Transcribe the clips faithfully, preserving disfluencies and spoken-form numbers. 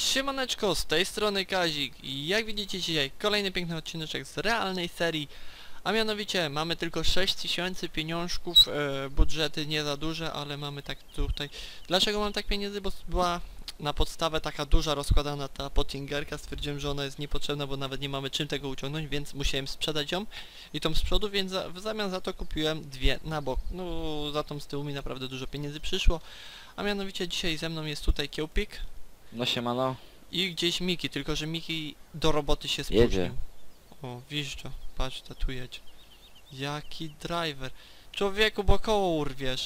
Siemaneczko, z tej strony Kazik i jak widzicie dzisiaj kolejny piękny odcineczek z realnej serii. A mianowicie mamy tylko sześć tysięcy pieniążków, e, budżety nie za duże, ale mamy tak tutaj... Dlaczego mam tak pieniędzy? Bo była na podstawę taka duża rozkładana ta pottingerka, stwierdziłem, że ona jest niepotrzebna, bo nawet nie mamy czym tego uciągnąć, więc musiałem sprzedać ją i tą z przodu, więc za, w zamian za to kupiłem dwie na bok. No za tą z tyłu mi naprawdę dużo pieniędzy przyszło. A mianowicie dzisiaj ze mną jest tutaj Kiełpik. No siemano. I gdzieś Miki, tylko że Miki do roboty się spóźnił. Jedzie. O, wjeżdża, patrz, ta tu jedzie. Jaki driver. Człowieku, bo koło urwiesz.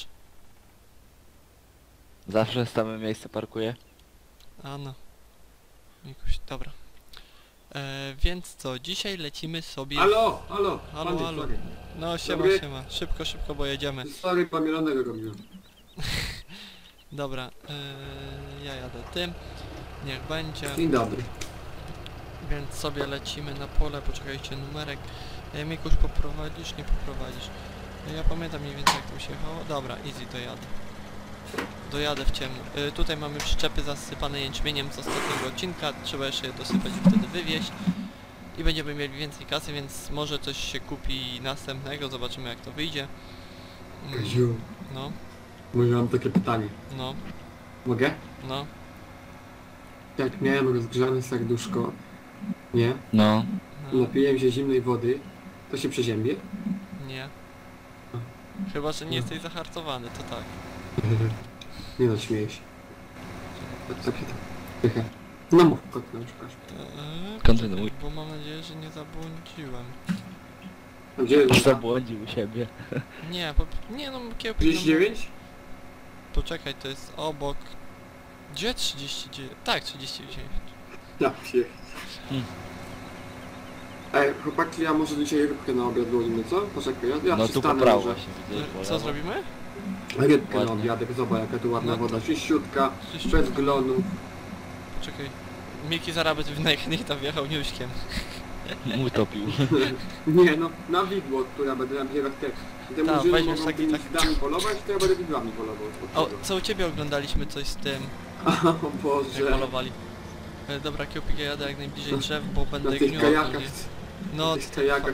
Zawsze w samym miejscu parkuję. A no. Mikuś, dobra. E, więc co, dzisiaj lecimy sobie... Halo, halo, Halo, Bandy, halo. sorry. No, siema, Dobry. siema. Szybko, szybko, bo jedziemy. Sorry, pomielonego robiłem. Dobra, e, ja jadę tym. Niech będzie. Dzień dobry. Więc sobie lecimy na pole, poczekajcie, numerek. E, Mikuś, poprowadzisz? Nie poprowadzisz. E, ja pamiętam mniej więcej jak tu się jechało. Dobra, easy, dojadę. Dojadę w ciemno. E, tutaj mamy przyczepy zasypane jęczmieniem z ostatniego odcinka. Trzeba jeszcze je dosypać i wtedy wywieźć. I będziemy mieli więcej kasy, więc może coś się kupi następnego. Zobaczymy jak to wyjdzie. Mm, Kaziu, no, może mam takie pytanie. no, Mogę? no. Jak miałem rozgrzane serduszko, nie? No. no. Napiłem się zimnej wody, to się przeziębie? Nie. Chyba, że nie jesteś zahartowany, to tak. Nie no, śmieję się. Tak, takie to. Pycha. No mów, kontynuuj, przepraszam. Eee, Kontynuuj. Bo mam nadzieję, że nie zabłądziłem. A gdzie jest? Zabłądził u siebie. Nie, po, nie no, kiełpik... trzydzieści dziewięć? Poczekaj, to jest obok... Gdzie trzydzieści dziewięć? Tak, trzydzieści dziewięć. Ja pier... Hmm. Ej, chłopaki, ja może dzisiaj rybkę na obiad złożymy, co? Poczekaj, ja, ja No tu przystanę poprało może. właśnie, widzisz, bo Co lewo. zrobimy? Rybkę na Ładnie. obiadek, zobacz jaka tu ładna No to- woda, czyściutka, Czyściutka. bez glonu. Poczekaj. Miki zaraz by najchętniej tam wjechał niuśkiem. Utopił. Nie no, na widło, która będę nabierać te... Te Ta, murzyny weźmiesz mogą taki- tymi tak- widłami polować, to ja będę widłami polował. O, co u ciebie oglądaliśmy coś z tym, O jak Boże, polowali. E, dobra, kiełpik, ja jadę jak najbliżej drzew, bo na będę tych gnił kajakach, ogólnie. no, No, na tych kajakach.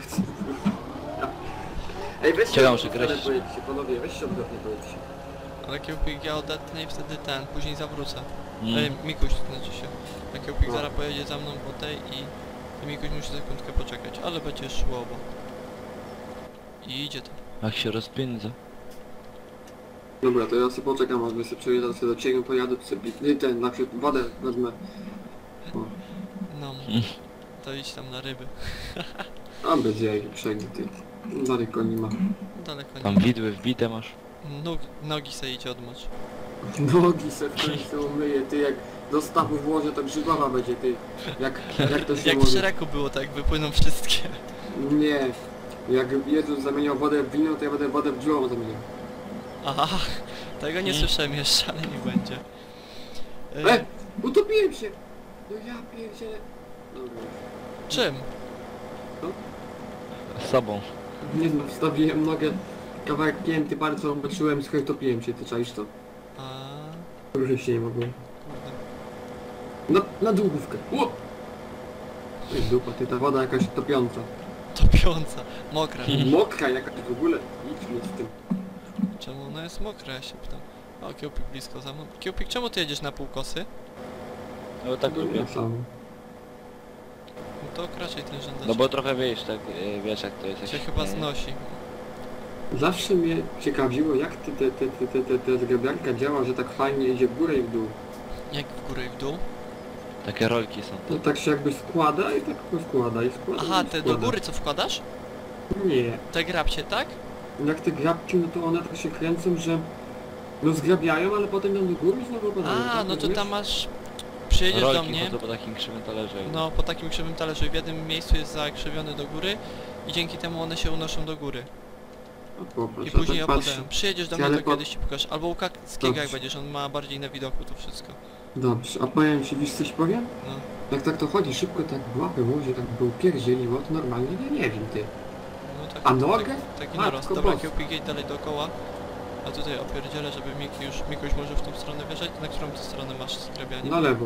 Ej, weź się Ciekawe, że odwrotnie grać- pojedźcie, panowie, weź się odwrotnie pojedźcie. ale kiełpik ja odetnę i wtedy ten, później zawrócę. Mm. E, Mikuś, to znaczy się. A kiełpik No. zaraz pojedzie za mną po tej i... i Mikuś musi sekundkę poczekać, ale będzie szło, bo... I idzie to. Jak się rozpędza. Dobra, to ja sobie poczekam, aż wy sobie przejeżdżacie do ciebie, pojadę, to sobie i ten, na przykład wodę wezmę. O, No, to idź tam na ryby. a będzie jak przejdzie, ty. Daleko nie ma. Daleko Tam nie. widły wbite masz. Nóg, nogi se idź odmocz. Nogi se w końcu umyję, ty, jak do stawu włożę, to grzybowa będzie, ty. Jak, jak to się Jak w mówi? Shreku było, tak wypłyną wszystkie. Nie. Jak Jezus zamieniał wodę w wino, to ja będę wodę w drzewą zamieniał. Aha, tego nie Mm. słyszałem jeszcze, ale nie będzie. E, E! Utopiłem się! No ja pierdzielę. Dobra. czym? Z sobą. Nie no, wstawiłem nogę, kawałek pięty, bardzo obetrzyłem, słuchaj, utopiłem się, ty czaisz to? A, Ruszyć się nie mogłem. kurde. Na, na długówkę. Ło! Ej, dupa, ty, ta woda jakaś topiąca. Topiąca, mokra. Mokra jakaś w ogóle. Idź mi z tym. Czemu ona jest mokra, ja się pytam. O, Kiełpik blisko za mną. Kiełpik, czemu ty jedziesz na półkosy? No tak lubię. Ja sam. No to raczej ten rzędeczek. No bo trochę wiesz, tak, e, wiesz jak to jest. jak się się- chyba e, znosi. Zawsze mnie ciekawiło, jak ty, te, te, te, te, te, te zgrabiarka działa, że tak fajnie idzie w górę i w dół. Jak w górę i w dół? Takie rolki są. No tak się jakby składa i tak składa i składa Aha, i te składa. do góry co wkładasz? Nie. Te grabcie, tak? Jak te grabki, no to one tak się kręcą, że no zgrabiają, ale potem idą do góry i znowu opadają. A, tak, no to rozumiesz? tam masz... Przyjedziesz do Rolki mnie. chodzą po takim krzywym talerze. No, po takim krzywym talerzu w jednym miejscu jest zakrzywiony do góry i dzięki temu one się unoszą do góry. O, popatrz, I a później tak patrzę. opadają. Przyjedziesz do Ty, mnie, ale to po- kiedyś ci pokażę. Albo u Kackiego jak Dobrze. będziesz, on ma bardziej na widoku to wszystko. Dobrze, a powiem ci, wiesz coś powiem? No. Jak tak to chodzi szybko, tak w łapy łoży, tak był pierdzieliło, to normalnie nie, nie wiem ty. No tak, A nogę? Tak, taki Matko narost. Dobra, boska. kiełpik jedź dalej dookoła. A tutaj opierdzielę, żeby Miki już... Mikuś może w tą stronę wjeżdżać. Na którą ty stronę masz zgrabianie? Na lewo.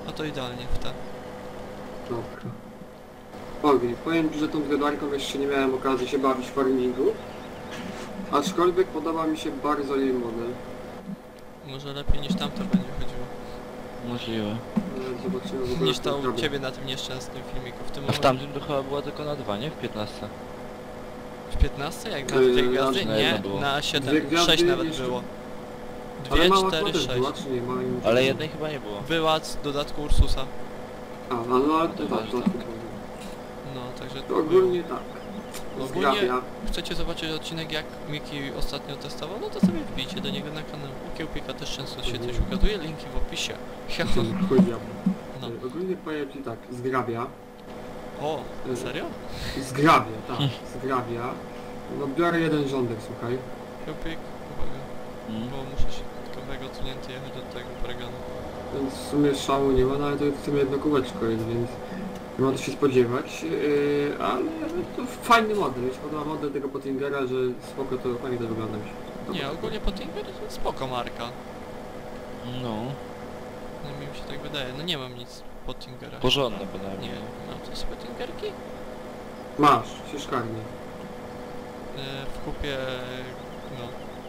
A to idealnie w te. Dobra. Ogień, powiem Ci, że tą zgadarką jeszcze nie miałem okazji się bawić w farmingu. Aczkolwiek podoba mi się bardzo jej model. Może lepiej niż tamto będzie chodziło. Możliwe. E, Zobaczymy w ogóle Niż jak to u zrobię. ciebie na tym nieszczęsnym filmiku. W tym A w tamtym to chyba była tylko na dwa, nie? W piętnastce. W piętnaście? Jak na Yy, dwie gwiazdy? na Nie, jedno było. na Dwie siedem, gwiazdy sześć nawet jeszcze- było. Ale Dwie, mała cztery, też była, sześć. czy nie? Mała nie Ale jednej chyba nie było. Była z dodatku Ursusa. A, no, no ale to To tak, to ważne. No, także to ogólnie tak. Ogólnie- Zgrabia. chcecie zobaczyć odcinek jak Miki ostatnio testował, no to sobie wbijcie do niego na kanał. U Kiełpika też często się coś ukazuje, linki w opisie. Chuj, No. E, Ogólnie powiem Ci tak, zgrabia. O, serio? Zgrabia, tak, zgrabia. No biorę jeden rządek, słuchaj. Kiełpik, uwaga, Mm. bo muszę się kawałek odsunięty jechać do tego paragonu. Więc w sumie szału nie ma, no ale to w sumie jedno kółeczko jest, więc nie ma co się spodziewać. Yy, ale to fajny model, mi się podoba model tego Pottingera, że spoko to fajnie to wygląda mi się. podoba. Nie, ogólnie Pottinger to spoko marka. No. No mi się tak wydaje, no nie mam nic Pottingera. Porządne bynajmniej. Nie, mam coś Pottingerki? Masz, się szkarnie. Yy, w kupie, no.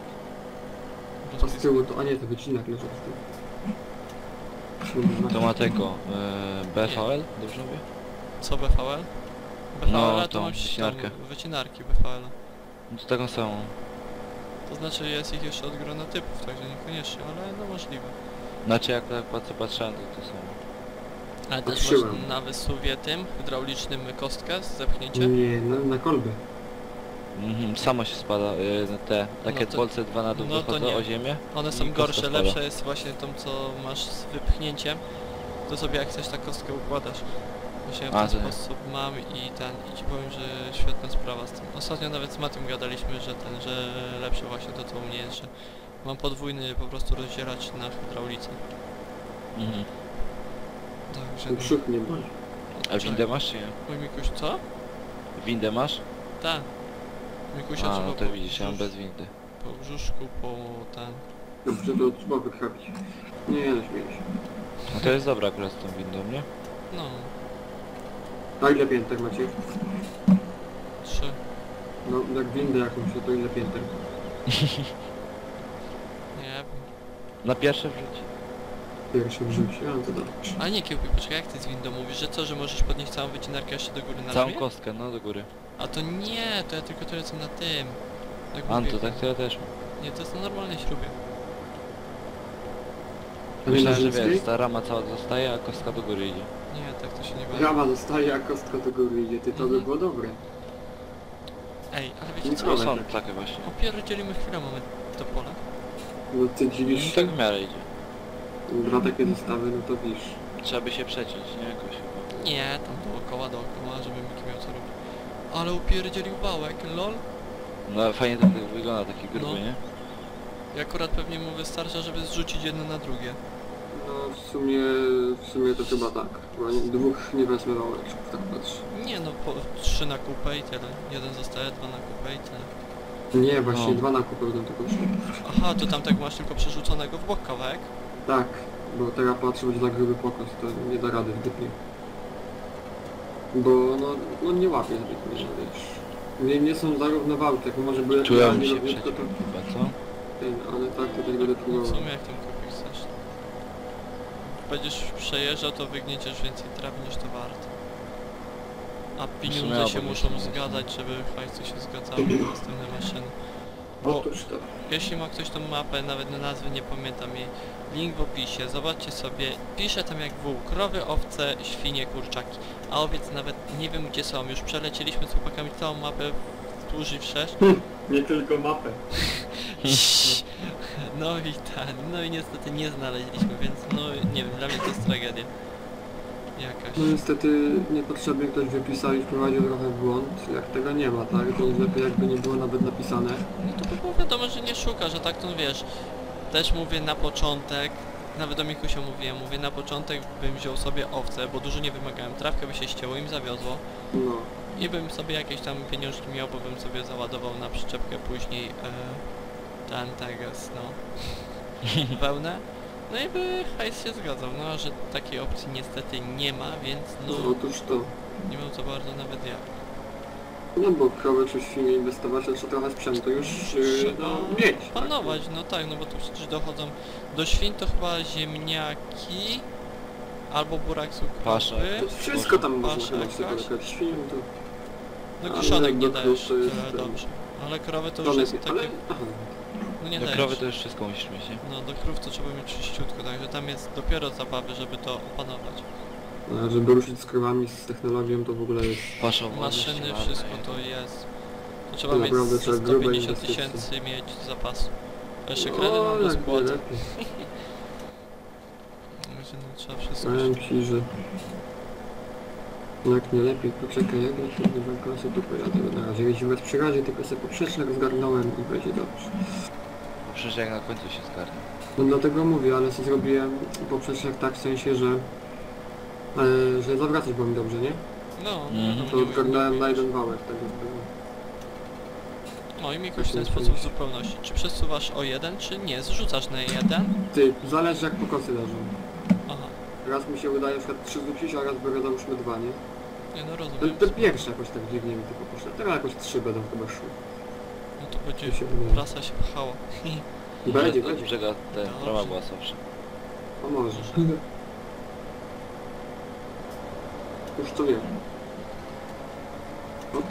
A z tyłu to, a nie, to wycinek leży z tyłu. To ma tego. E, B V L? Dobrze mówię? Co B V L? B V L No, to tą mam wycinarkę. tam wycinarki B V L. No to taką samą. To znaczy jest ich jeszcze od grona typów, także niekoniecznie, ale no możliwe. Znaczy jak tak patrzę, patrzyłem to to samo. Ale też Patrzyłem. masz na wysuwie tym hydraulicznym kostkę z zepchnięcie? Nie, na, na kolbę. Mhm, samo się spada, y, na te takie No to- bolce dwa na dół no to wychodzą nie. o ziemię. One są I kostka gorsze, spada. lepsze jest właśnie tą co masz z wypchnięciem. To sobie jak chcesz tak kostkę układasz. Właśnie ja w A, ten to nie. sposób mam i ten, i ci powiem, że świetna sprawa z tym. Ostatnio nawet z Matym gadaliśmy, że ten, że lepsze właśnie to co u mnie jest, że mam podwójny po prostu rozdzielacz na hydraulice. Mhm. Także Ten no. przód nie boli. A windę masz czy nie? Mój Mikuś, co? Windę masz? Tak. Mikusia A, trzeba no to po widzisz, ja mam brzusz- bez windy. po brzuszku, po ten... Dobrze, to trzeba wykrabić. Nie, no śmieję się. No to jest dobra akurat z tą windą, nie? no, A ile pięter macie? trzy. No, jak windę jakąś, to ile pięter? Nie wiem. Na pierwsze wrzuć. Pierwsze wrzuć, a no to dobrze. A nie Kiełpik, poczekaj, jak ty z windą mówisz, że co, że możesz podnieść całą wycinarkę jeszcze do góry na Całą ramię? kostkę, no do góry. A to nie, to ja tylko to jestem na tym. Tak A, no mówię. to tak to ja też mam. Nie, to jest na normalnej śrubie. A nie na Myślałem, że rzymskiej? wiesz, ta rama cała zostaje, a kostka do góry idzie. Nie, tak to się nie bawi. Rama zostaje, a kostka do góry idzie. Ty, to by Mhm. było dobre. Ej, ale wiecie Nie co? No Dobra, są tak. takie właśnie. Opierdzielimy chwilę, mamy to pole. No ty No dziwisz tak się? w miarę idzie. Dwa takie zestawy, no to wiesz. Trzeba by się przeciąć, nie? Jakoś chyba. Nie, tam dookoła, dookoła, żeby Miki miał co robić. Ale upierdzielił wałek, lol. No fajnie to tak wygląda, taki gruby, No. nie? I akurat pewnie mu wystarcza, żeby zrzucić jedno na drugie. No w sumie, w sumie to chyba tak. Bo nie- dwóch nie wezmę wałeczków, tak patrzę. Nie no, po trzy na kupę i tyle. Jeden zostaje, dwa na kupę i tyle. Nie, właśnie No. dwa na kupę będą tylko szły. Aha, to tam tak masz tylko przerzuconego w bok kawałek? Tak, bo teraz patrzę, będzie za gruby pokos, to nie da rady zbytnio. Bo no, no nie łapie zbytnio, no wiesz. Nie, nie są zarówno wałki, jak może by Czułem idealnie się lotnisko, przeciąć to chyba, co? ten, ale tak to też będę W próbował. sumie jak ten kupik chcesz. Będziesz przejeżdżał, to wygnieciesz więcej trawy niż to wart. A pieniądze obok się jest muszą to mocno. zgadzać, żeby hajsy się zgadzały na następne maszyny. Bo Otóż to. jeśli ma ktoś tą mapę, nawet na nazwy nie pamiętam jej, link w opisie, zobaczcie sobie, pisze tam jak wół, krowy, owce, świnie, kurczaki, a owiec nawet nie wiem gdzie są, już przelecieliśmy z chłopakami całą mapę wzdłuż i wszerz. Nie tylko mapę. No i tak, no i niestety nie znaleźliśmy, więc no nie wiem, dla mnie to jest tragedia. Jakaś. No niestety niepotrzebnie ktoś wypisał i wprowadził trochę w błąd, jak tego nie ma, tak? To już lepiej jakby nie było nawet napisane. No to by było wiadomo, że nie szuka, że tak to wiesz. Też mówię na początek, nawet do Mikusia mówiłem, mówię na początek bym wziął sobie owce, bo dużo nie wymagałem, trawkę by się ścięło im zawiozło No. i bym sobie jakieś tam pieniążki miał, bo bym sobie załadował na przyczepkę później e, ten teges, no, wełnę. No i by hajs się zgadzał, no a że takiej opcji niestety nie ma, więc no No otóż to. nie mam za bardzo nawet jak. No bo krowy czy świnie inwestować, to trzeba trochę sprzętu już yy, Trzeba no, mieć. panować, no tak, no bo tu przecież dochodzą do świń to chyba ziemniaki albo burak Pasza. cukrowy. Tak. To wszystko tam można Pasza chyba z tego jakaś? dać. Świn to... No ale kiszonek nie do dajesz krów to jest tyle ten- dobrze. Ale krowy to już Ale, jest takie... ale... Aha. No nie Do dajesz. krowy to już wszystko musisz mieć, nie? No do krów to trzeba mieć czyściutko, także tam jest dopiero zabawy, żeby to opanować. No, żeby ruszyć z krowami, z technologią, to w ogóle jest... Pasza, Maszyny, wszystko to jest. To trzeba To mieć naprawdę trzeba sto grube pięćdziesiąt inwestycje. tysięcy mieć zapasu. A jeszcze No, kredyt mam do jak spłaty. najlepiej. Także no, trzeba wszystko... Powiem ci, że... Jak nie lepiej, poczekaj, jak ja tu nie będę sobie tu pojadę. Na razie jeździłem bez przyrazie, tylko sobie poprzecznik zgarnąłem i będzie dobrze. Przecież jak na końcu się zgarnie. No dlatego mówię, ale sobie zrobiłem poprzecznik tak w sensie, że... E, że zawracać było mi dobrze, nie? No, Mhm. wiadomo, To nie odgarnąłem na ujmujesz. jeden wałek tego było. No i Mikoś w ten sposób w zupełności. Czy przesuwasz o jeden, czy nie? Zrzucasz na jeden? Ty, zależy jak pokosy leżą. Aha, Raz mi się udaje na przykład trzy rzucić, a raz biorę załóżmy dwa, nie? nie no Te, rozumiem. te pierwsze jakoś tak dziwnie mi tylko poszły, teraz jakoś trzy będą chyba szły. No to będzie... Mi się wydaje. Prasa się pchała. Będzie, Od będzie. brzega ta Dobrze. trawa była słabsza. A może. Już to wiem. Hop.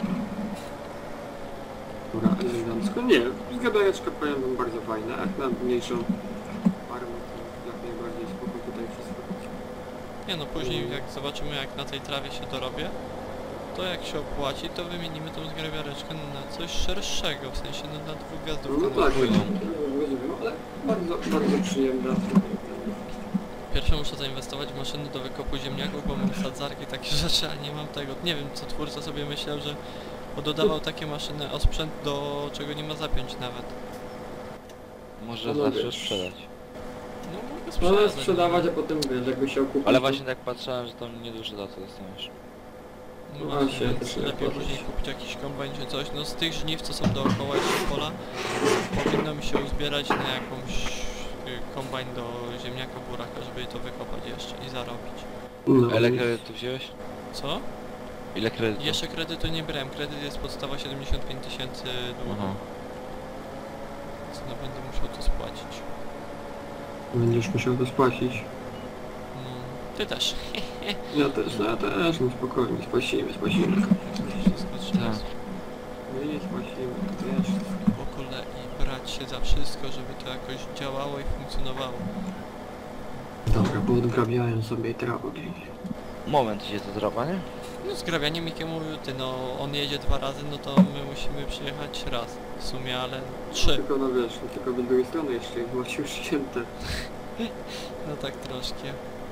Dobra, elegancko. Nie, zgadajeczka powiem wam bardzo fajna. Jak na mniejszą farmę, to jak najbardziej spoko tutaj wszystko. Nie no, później jak zobaczymy jak na tej trawie się dorobię, to jak się opłaci, to wymienimy tą zgrabiareczkę na coś szerszego, w sensie no, na dwóch gwiazdów. No kanału. tak, rozumiem, ale bardzo, bardzo przyjemna. Pierwsze muszę zainwestować w maszyny do wykopu ziemniaków, bo mam sadzarki, takie rzeczy, a nie mam tego. Nie wiem, co twórca sobie myślał, że dodawał takie maszyny o sprzęt, do czego nie ma zapiąć nawet. Może No zawsze wiesz. sprzedać. No mogę No sprzedać. ale sprzedawać, a potem wiesz, jakby się okupić. Ale to- właśnie tak patrzałem, że tam nieduże za to dostaniesz. No No właśnie, właśnie, więc też lepiej nie później płacić. kupić jakiś kombajn czy coś. No z tych żniw, co są dookoła jeszcze pola, powinno mi się uzbierać na jakąś y, kombajn do ziemniaka buraka, żeby to wykopać jeszcze i zarobić. No, A ile kredytu wziąłeś? Co? Ile kredytu? Jeszcze kredytu nie brałem. Kredyt jest podstawa siedemdziesiąt pięć tysięcy długu. Aha. Więc no będę musiał to spłacić. Będziesz musiał to spłacić. No, ty też. Ja też, no ja też, no spokojnie, spłacimy, spłacimy. Wszystko trzeba Tak. No i spłacimy, też. po kolei brać się za wszystko, żeby to jakoś działało i funkcjonowało. Dobra, bo odgrabiałem sobie trawę gdzieś. Moment idzie to trawa, nie? No zgrabianie Mikie mówił, ty no on jedzie dwa razy, no to my musimy przyjechać raz w sumie, ale trzy. Tylko no wiesz, no, tylko z drugiej strony jeszcze ich macie już ścięte. No tak troszkę.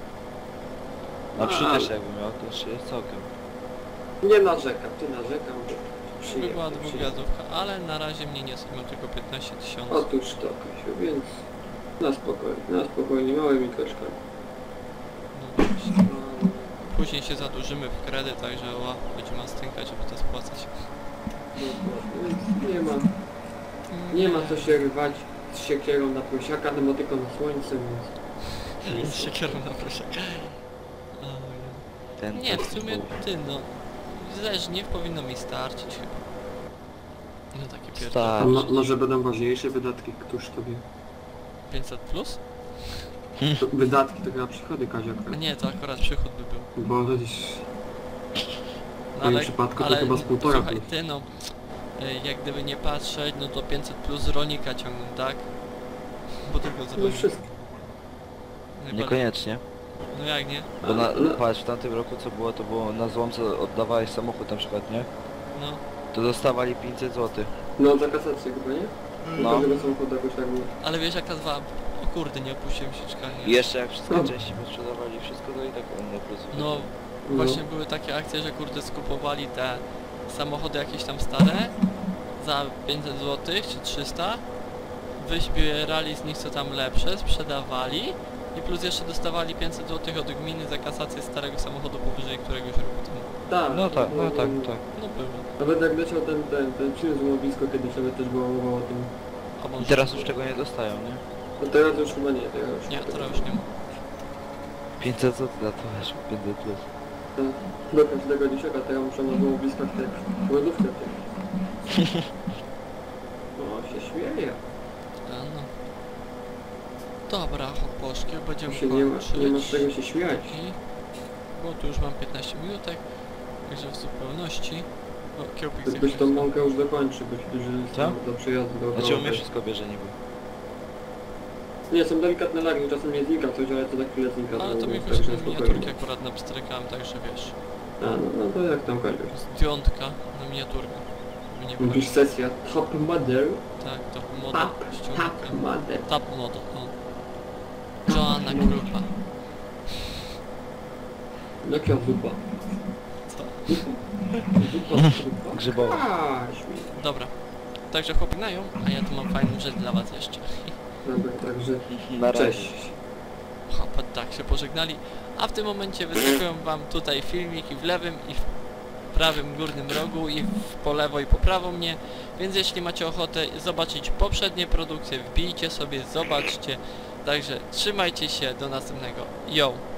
A przy Ale- też jakby miał, to jeszcze jest całkiem. Nie narzekam, ty narzekam, bo By przyjemnie, była przyjemnie. dwugwiazdówka, ale na razie mnie nie mam tylko piętnaście tysięcy. Otóż to, Kasiu, więc na spokojnie, na spokojnie, małymi kroczkami. No właśnie. No, Później się zadłużymy w kredyt, także ła, będzie ma stękać, żeby to spłacać. dokładnie, więc nie ma, nie ma co się rwać z siekierą na prosiaka, no bo tylko na słońce, więc... Z siekierą na proszę. Ten Nie, w taki sumie był. ty no, ze żniw powinno mi starczyć chyba. No takie pierwsze. Starczy. A mo- może będą ważniejsze wydatki, któż tobie? pięćset plus? To wydatki to chyba przychody, Kazio, A nie, to akurat przychód by był. bo No, w moim przypadku to chyba z półtora słuchaj, plus. ty no, y, jak gdyby nie patrzeć, no to pięćset plus z rolnika ciągną, tak? Bo tylko No zobaczyć. wszystko. Niekoniecznie. No jak nie? Bo na, Ale- patrz, w tamtym roku co było, to było na złomce oddawałeś samochód na przykład, nie? No. To dostawali pięćset złotych. No za kasację chyba, nie? No. Każdego samochodu jakoś tak było. Ale wiesz jaka dwa... O kurde, nie opuściłem sieczka, I nie? jeszcze jak wszystkie No. części sprzedawali wszystko, to i tak one plus. No, No. właśnie były takie akcje, że kurde skupowali te samochody jakieś tam stare za pięćset złotych czy trzysta, wyśbierali z nich co tam lepsze, sprzedawali i plus jeszcze dostawali pięćset złotych od gminy za kasację starego samochodu powyżej któregoś roku temu. Tak. No tak, no tak, tak. No było. Nawet jak leciał ten, ten, ten przyniósł łowisko kiedyś, nawet też było mowa o tym. A może I teraz już tego nie dostają, nie? No teraz już chyba nie, teraz już Nie, teraz już nie ma. pięćset złotych na to masz, pięćset plus. Tak. Do każdego dzieciaka, teraz muszę na było blisko te głodówkę. O, się śmieje. A no. Dobra, hoposzki, będziemy Się nie ma, kończyć. nie ma z czego się śmiać. I... Bo tu już mam piętnaście minutek, także w zupełności... O, kiełpik Byś tą zjechał. mąkę już dokończy, bo się duży Co? do przejazdu do Znaczy u mnie Europy. wszystko bierze niby. Nie, są delikatne lagi, czasem nie znika coś, ale to za chwilę znika. Ale to mi także wyszło spokojnie. miniaturki akurat napstrykałem, także wiesz. A, no, no to jak tam kończysz? Zdjątka na miniaturkę. Żeby nie było. Mówisz sesja Top Model. Tak, to moda Top, ściągnąłem. top model. Top moda, o. Joanna Krupa. Jaka zupa? Co? Zupa, zupa? Grzybowa. Kaźmi. Dobra. Także chłopinają, a ja tu mam fajną rzecz dla was jeszcze. Dobra, także Na razie. cześć. Hopa, tak się pożegnali. A w tym momencie wyskakują wam tutaj filmiki w lewym i w prawym górnym rogu i w po lewo i po prawo mnie. Więc jeśli macie ochotę zobaczyć poprzednie produkcje, wbijcie sobie, zobaczcie. Także trzymajcie się, do następnego. Yo!